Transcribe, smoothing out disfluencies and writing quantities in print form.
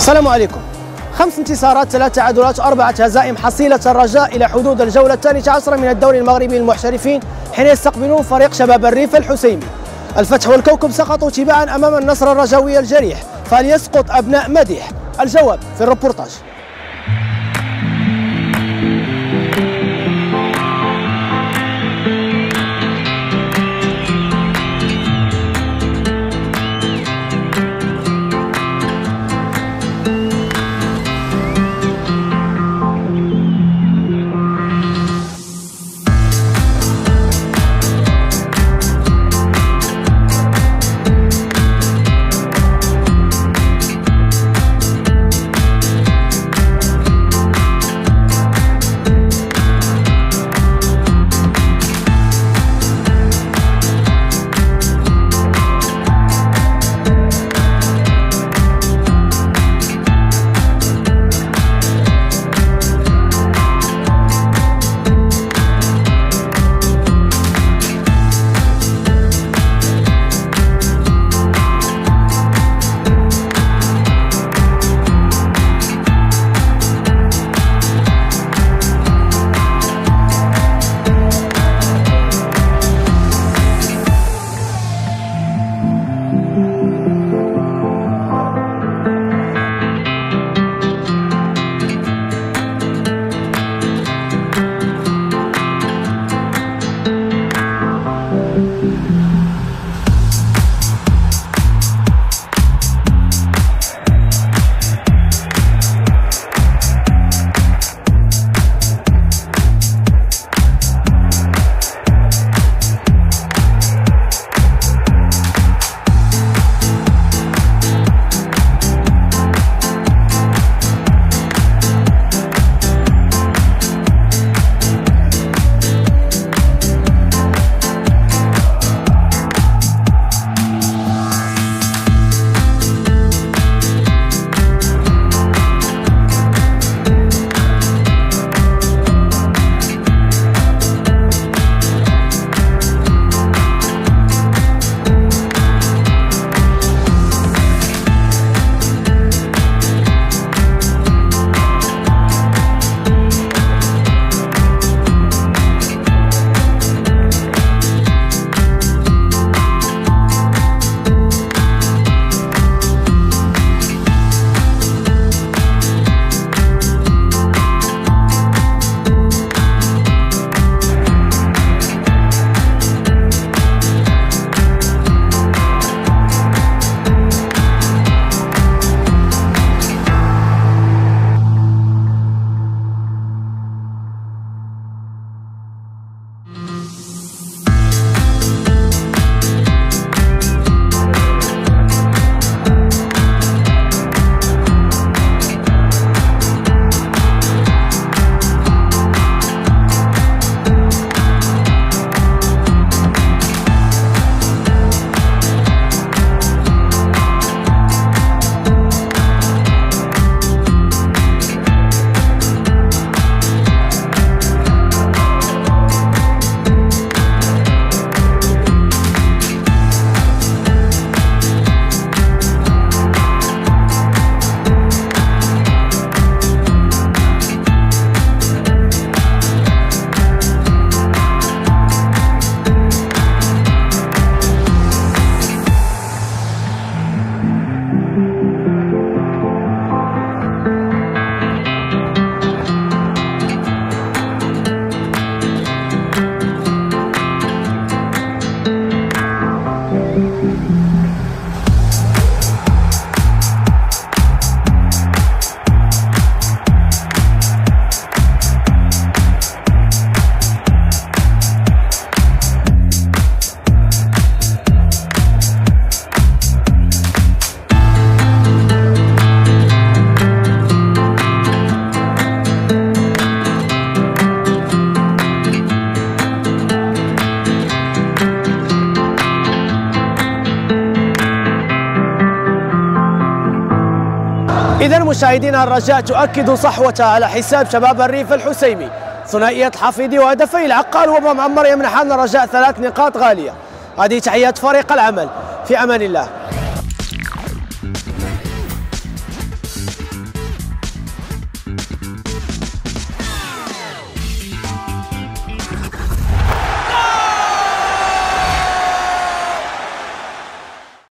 السلام عليكم. 5 انتصارات 3 تعادلات 4 هزائم حصيلة الرجاء إلى حدود الجولة 12 من الدوري المغربي للمحترفين حين يستقبلون فريق شباب الريف الحسيمي. الفتح والكوكب سقطوا تباعا أمام النصر الرجاوي الجريح، فليسقط أبناء مديح؟ الجواب في الريبورتاج. إذا مشاهدينا، الرجاء تؤكد صحوتها على حساب شباب الريف الحسيمي. ثنائية حفيدي وهدفي العقال وابو معمر يمنحان الرجاء 3 نقاط غالية. هذه تحيات فريق العمل، في أمان الله.